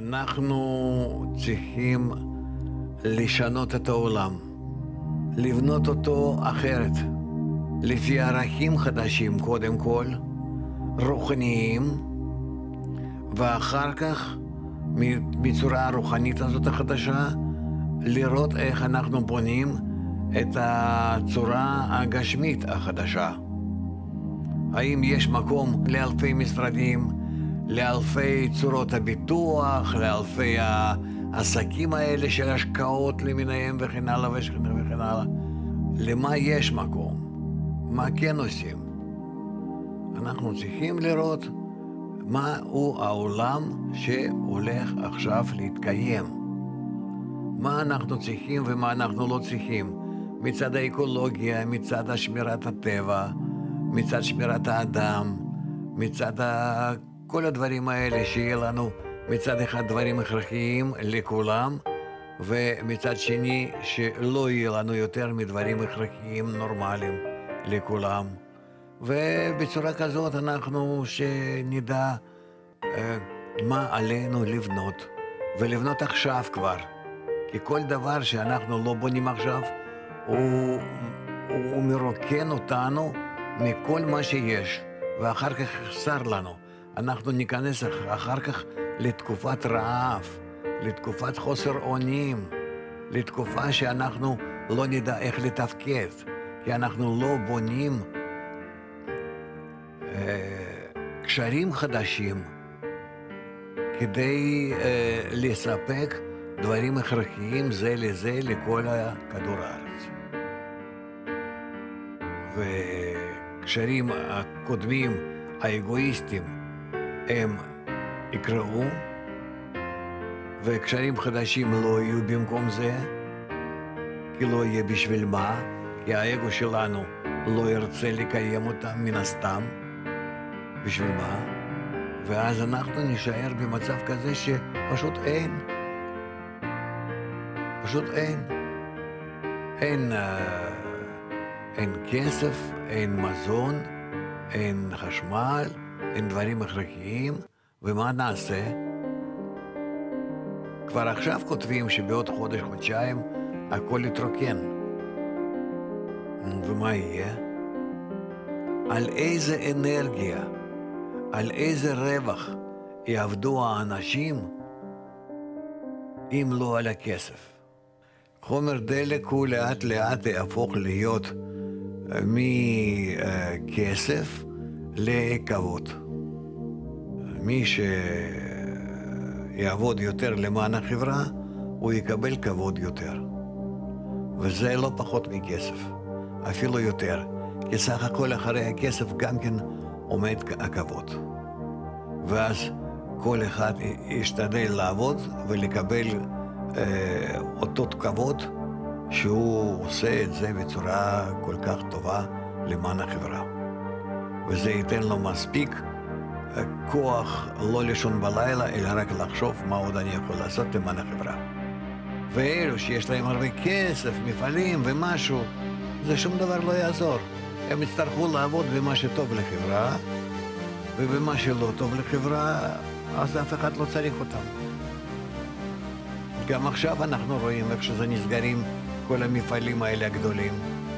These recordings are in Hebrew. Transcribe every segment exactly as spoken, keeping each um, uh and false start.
אנחנו צריכים לשנות את העולם, לבנות אותו אחרת, לפי ערכים חדשים קודם כל, רוחניים, ואחר כך, בצורה הרוחנית הזאת החדשה, לראות איך אנחנו בונים את הצורה הגשמית החדשה. האם יש מקום לאלפי משרדים, לאלפי צורות הביטוח, לאלפי העסקים האלה של השקעות למיניהם וכן הלאה וכן הלאה. למה יש מקום? מה כן עושים? אנחנו צריכים לראות מהו העולם שהולך עכשיו להתקיים. מה אנחנו צריכים ומה אנחנו לא צריכים. מצד האקולוגיה, מצד שמירת הטבע, מצד שמירת האדם, מצד ה... כל הדברים האלה שיהיה לנו מצד אחד דברים הכרחיים לכולם, ומצד שני שלא יהיה לנו יותר מדברים הכרחיים נורמליים לכולם. ובצורה כזאת אנחנו שנדע אה, מה עלינו לבנות, ולבנות עכשיו כבר. כי כל דבר שאנחנו לא בונים עכשיו, הוא, הוא מרוקן אותנו מכל מה שיש, ואחר כך יחסר לנו. אנחנו ניכנס אחר כך לתקופת רעב, לתקופת חוסר אונים, לתקופה שאנחנו לא נדע איך לתפקד, כי אנחנו לא בונים אה, קשרים חדשים כדי אה, לספק דברים הכרחיים זה לזה לכל כדור הארץ. וקשרים הקודמים, האגואיסטים, הם יקראו, וקשרים חדשים לא יהיו במקום זה, כי לא יהיה בשביל מה, כי האגו שלנו לא ירצה לקיים אותם מן הסתם, בשביל מה? ואז אנחנו נשאר במצב כזה שפשוט אין. פשוט אין. אין, אה, אין כסף, אין מזון, אין חשמל, אין דברים הכרחיים, ומה נעשה? כבר עכשיו כותבים שבעוד חודש, חודשיים, הכל יתרוקן. ומה יהיה? על איזה אנרגיה, על איזה רווח יעבדו האנשים, אם לא על הכסף? חומר דלק הוא לאט לאט יהפוך להיות מכסף לכבוד. מי שיעבוד יותר למען החברה, הוא יקבל כבוד יותר. וזה לא פחות מכסף, אפילו יותר. כי סך הכל אחרי הכסף גם כן עומד הכבוד. ואז כל אחד ישתדל לעבוד ולקבל אה, אותו כבוד שהוא עושה את זה בצורה כל כך טובה למען החברה. וזה ייתן לו מספיק כוח לא לישון בלילה, אלא רק לחשוב מה עוד אני יכול לעשות למען החברה. ואלו שיש להם הרבה כסף, מפעלים ומשהו, זה שום דבר לא יעזור. הם יצטרכו לעבוד במה שטוב לחברה, ובמה שלא טוב לחברה, אז אף אחד לא צריך אותם. גם עכשיו אנחנו רואים איך שזה נסגרים כל המפעלים האלה הגדולים.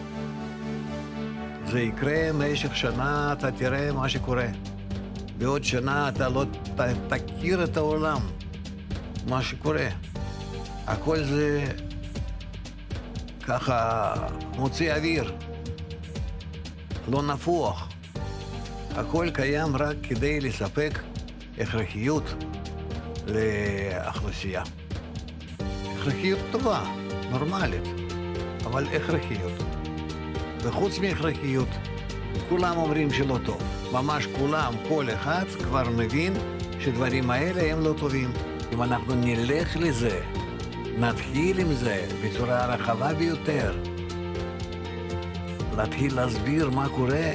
זה יקרה במשך שנה, אתה תראה מה שקורה. בעוד שנה אתה לא ת, תכיר את העולם, מה שקורה. הכל זה ככה מוציא אוויר, לא נפוח. הכל קיים רק כדי לספק הכרחיות לאוכלוסייה. הכרחיות טובה, נורמלית, אבל הכרחיות. וחוץ מהכרחיות, כולם אומרים שלא טוב. ממש כולם, כל אחד כבר מבין שדברים האלה הם לא טובים. אם אנחנו נלך לזה, נתחיל עם זה בצורה רחבה ביותר, להתחיל להסביר מה קורה,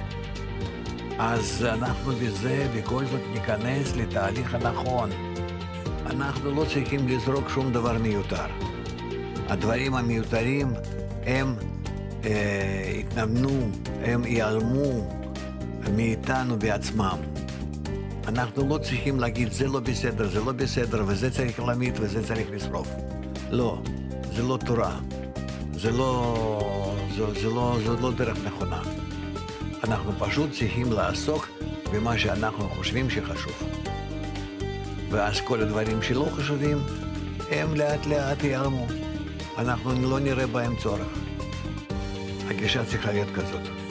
אז אנחנו בזה בכל זאת ניכנס לתהליך הנכון. אנחנו לא צריכים לזרוק שום דבר מיותר. הדברים המיותרים הם אה, התנוונו, הם ייעלמו מאיתנו בעצמם. אנחנו לא צריכים להגיד זה לא בסדר, זה לא בסדר, וזה צריך להמית וזה צריך לשרוף. לא, זה לא תורה. זה לא, זה, זה לא, זה לא דרך נכונה. אנחנו פשוט צריכים לעסוק במה שאנחנו חושבים שחשוב. ואז כל הדברים שלא חשובים, הם לאט לאט ייעלמו. אנחנו לא נראה בהם צורך. הגישה צריכה להיות כזאת.